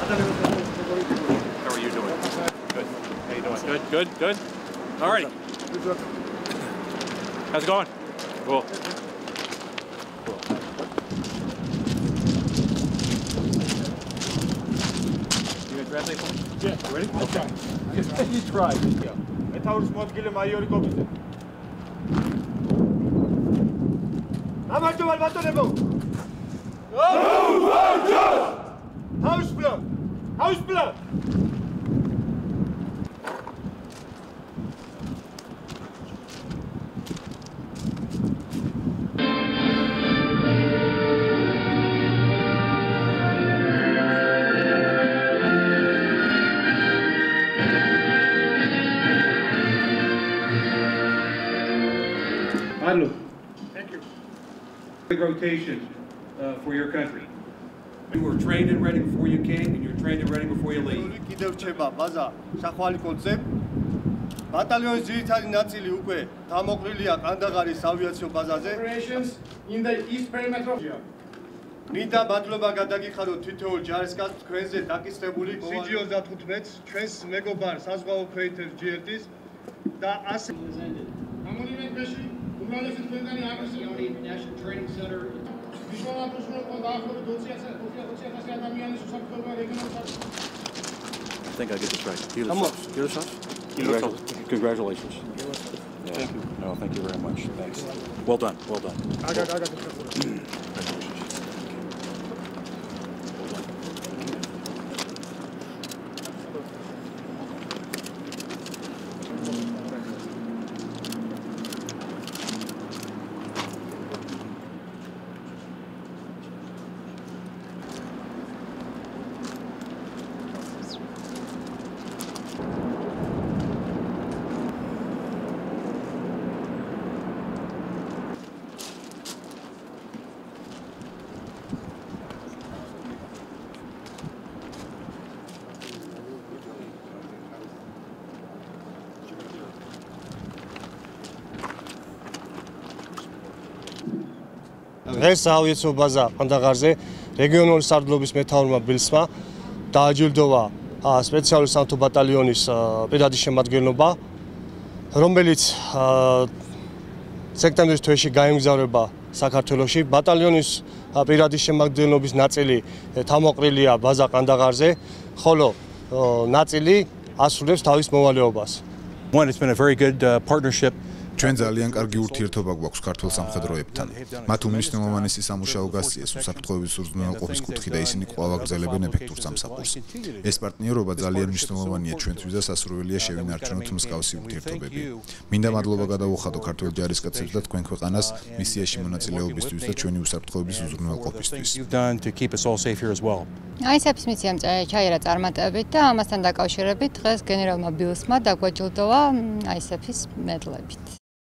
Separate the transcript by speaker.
Speaker 1: How are you doing? Good. How you doing? Good, good, good. All righty. How's it going? Cool. You gonna translate for me?
Speaker 2: Yeah. Ready?
Speaker 1: Okay.
Speaker 2: You try.
Speaker 1: Yeah.
Speaker 2: Metaurus მოადგილე მაიორი კოპიზე. გამარჯობა ბატონებო. Hausplan! Hausplan!
Speaker 3: Adlu.
Speaker 2: Thank you.
Speaker 3: Big rotation for your country.
Speaker 4: You were trained and ready before you came, and you're trained and ready before you leave.
Speaker 5: კიდევ რჩება ბაზა შახვალი კოძზე. ბატალიონის ძირითადი ნაწილი უკვე დამოყრილია ყანდაღარის ავიაციო ბაზაზე.
Speaker 2: Operations in the east perimeter.
Speaker 5: მინდა მადლობა გადაგიხადოთ თითოეულ ჯარისკაცს თქვენზე დაკისრებული CG-35-ს, ჩვენს მეგობარ საზღვაო ქვეითებს GRT-ს და ასე
Speaker 2: ამონიმენტში უმრავლესი თქვენგანი აგრესიული National Training Center.
Speaker 1: I think I get this right. Congratulations. Yeah.
Speaker 5: Thank you.
Speaker 1: No, thank you very much. Thanks. Well done. Well done.
Speaker 2: I got this.
Speaker 1: Congratulations.
Speaker 5: დღეს საავიაციო ბაზა ყანდაღარზე რეგიონული სარდლობის მეთაურმა ბილსმა დააჯილდოვა სპეციალური სამთო ბატალიონის პირადი შემადგენლობა, რომელიც სექტემბრის თვეში გაემგზავრება საქართველოში. ბატალიონის პირადი შემადგენლობის ნაწილი თავმოყრილია ბაზა ყანდაღარზე, ხოლო ნაწილი ასრულებს თავის მოვალეობას.
Speaker 1: One, it's been a very good partnership.
Speaker 6: ჩვენ ძალიან კარგი ურთიერთობა გვაქვს ქართულ სამხედროებთან. მათ უმნიშვნელოვანესი სამუშაო გასწიეს უსაფრთხოების უზრუნველყოფის კუთხე და ისინი კვლავ აგრძელებენ ეფექტურ სამსახურს. ეს პარტნიორობა ძალიან მნიშვნელოვანია ჩვენთვის და სასურველია შევინარჩუნოთ მსგავსი ურთიერთობები. მინდა მადლობა გადავუხადო ქართულ ჯარისკაცებს და თქვენ ქვეყანას მისიაში მონაწილეობისთვის და ჩვენი უსაფრთხოების უზრუნველყოფისთვის.
Speaker 7: ISAF-ის მისიამ ჩაერა წარმატებით და ამასთან დაკავშირებით დღეს გენერალმა ბილსმა დაგვაჯილდოვა ISAF-ის მედლებით.